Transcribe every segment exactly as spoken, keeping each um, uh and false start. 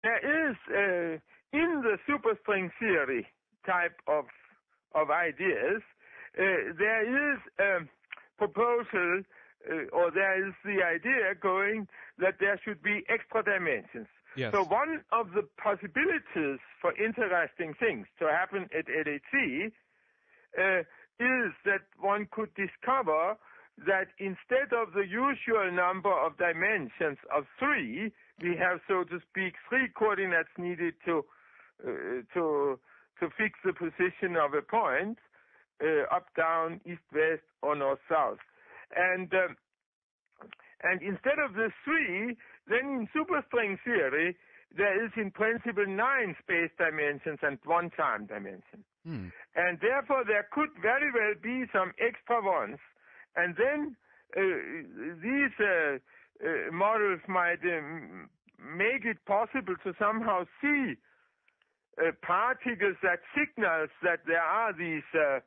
there is, uh, in the superstring theory type of, of ideas, uh, there is a proposal, uh, or there is the idea going that there should be extra dimensions. Yes. So one of the possibilities for interesting things to happen at L H C uh, is that one could discover that instead of the usual number of dimensions of three, we have, so to speak, three coordinates needed to uh, to to fix the position of a point, uh, up, down, east, west, or north, south, and um, and instead of the three, then in superstring theory there is in principle nine space dimensions and one time dimension, hmm. and therefore there could very well be some extra ones. And then uh, these uh, uh, models might um, make it possible to somehow see uh, particles that signals that there are these uh,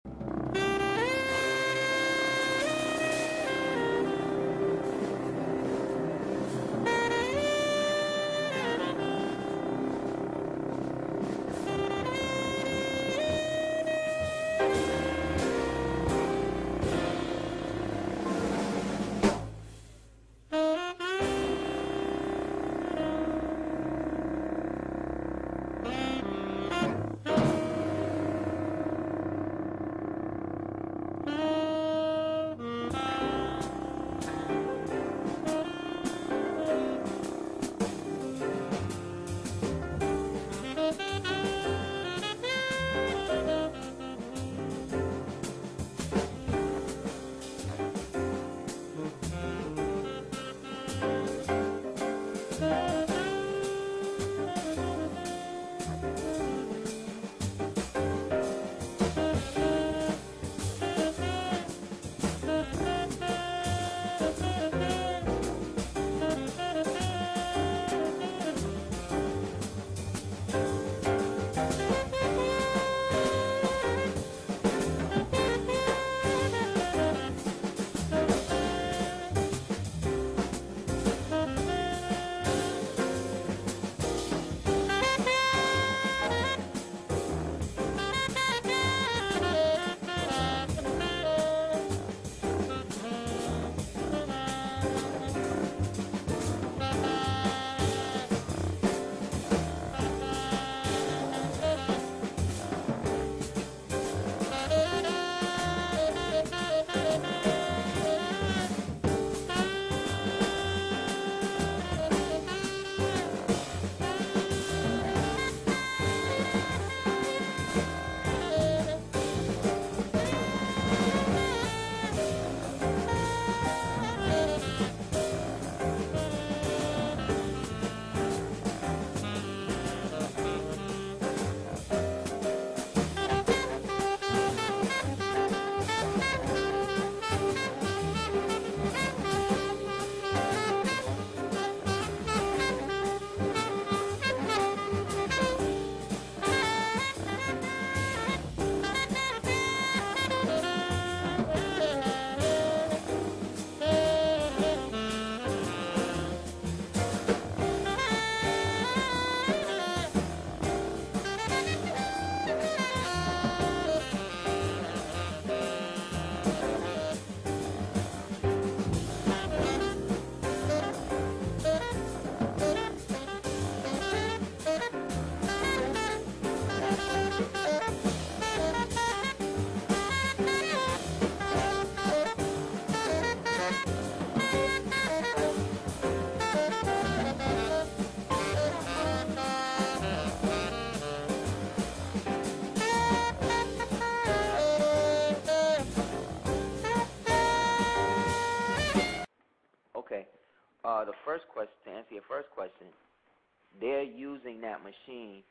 Uh, the first question, to answer your first question, they're using that machine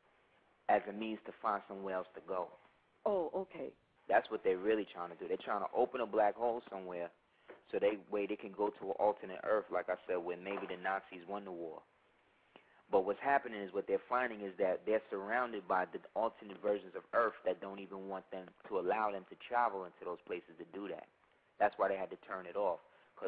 as a means to find somewhere else to go. Oh, okay. That's what they're really trying to do. They're trying to open a black hole somewhere so they way they can go to an alternate Earth, like I said, where maybe the Nazis won the war. But what's happening is what they're finding is that they're surrounded by the alternate versions of Earth that don't even want them to allow them to travel into those places to do that. That's why they had to turn it off, because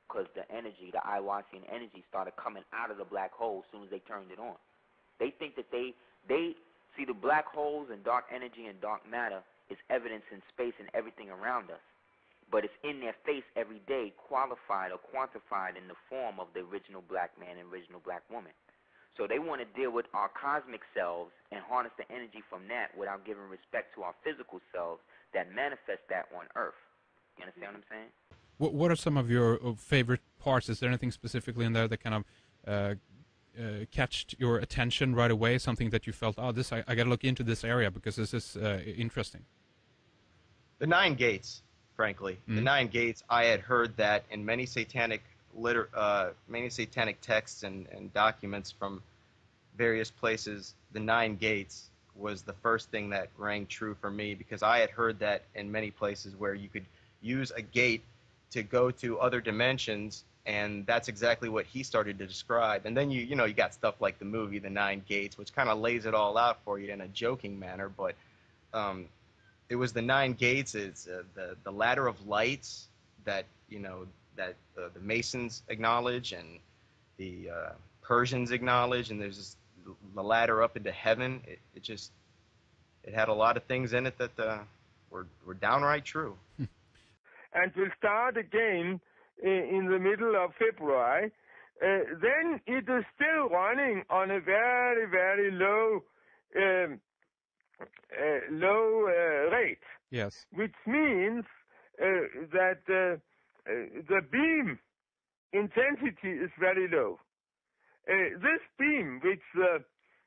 because the energy, the Ayahuascan energy, started coming out of the black hole as soon as they turned it on. They think that they, they see the black holes and dark energy and dark matter is evidence in space and everything around us. But it's in their face every day, qualified or quantified in the form of the original black man and original black woman. So they want to deal with our cosmic selves and harness the energy from that without giving respect to our physical selves that manifest that on Earth. You understand what I'm saying? What, what are some of your favorite parts? Is there anything specifically in there that kind of uh, uh, catched your attention right away? Something that you felt, oh, this I, I got to look into this area because this is uh, interesting. The nine gates, frankly, mm-hmm. the nine gates. I had heard that in many satanic liter, uh, many satanic texts and, and documents from various places. The nine gates was the first thing that rang true for me, because I had heard that in many places where you could use a gate to go to other dimensions, and that's exactly what he started to describe. And then you you know you got stuff like the movie The Nine Gates, which kind of lays it all out for you in a joking manner, but um, it was the nine gates. It's uh, the the ladder of lights that you know that uh, the Masons acknowledge and the uh, Persians acknowledge, and there's this, the ladder up into heaven. It, it just it had a lot of things in it that uh, were were downright true. And will start again in the middle of February. Uh, then it is still running on a very, very low, um, uh, low uh, rate. Yes. Which means uh, that uh, uh, the beam intensity is very low. Uh, this beam, which uh,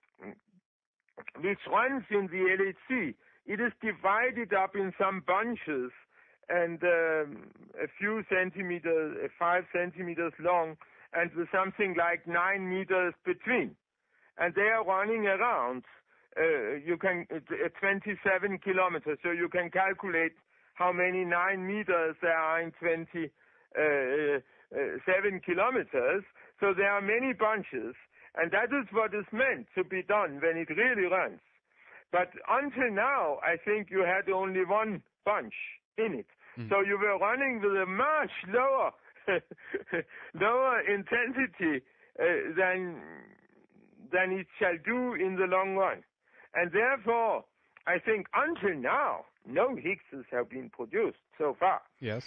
which runs in the L H C, it is divided up in some bunches, and um, a few centimeters, uh, five centimeters long, and with something like nine meters between. And they are running around. Uh, you can uh, twenty-seven kilometers, so you can calculate how many nine meters there are in twenty-seven kilometers. So there are many bunches, and that is what is meant to be done when it really runs. But until now, I think you had only one bunch in it. Mm. So you were running with a much lower, lower intensity uh, than than it shall do in the long run. And therefore, I think until now, no Higgses have been produced so far. Yes.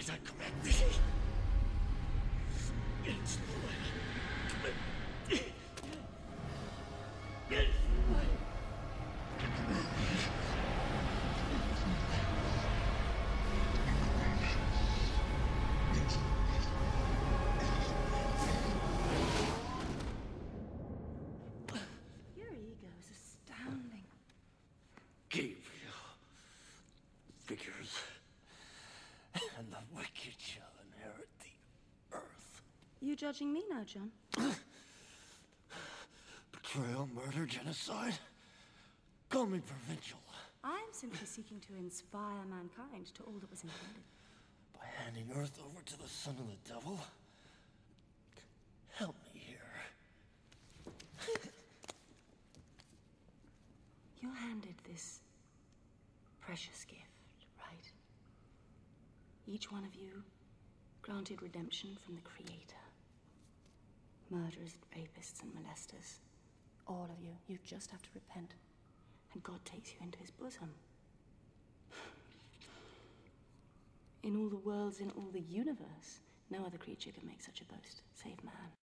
Is that correct? It's Your ego is astounding. Gabriel. Figures. And the wicked shall inherit the earth. You judging me now, John? Betrayal, murder, genocide. Call me provincial. I'm simply seeking to inspire mankind to all that was intended. By handing Earth over to the son of the devil? Help me here. You're handed this precious gift, right? Each one of you granted redemption from the Creator. Murderers, rapists, and molesters. All of you. You just have to repent. And God takes you into his bosom. In all the worlds, in all the universe, no other creature can make such a boast, save man.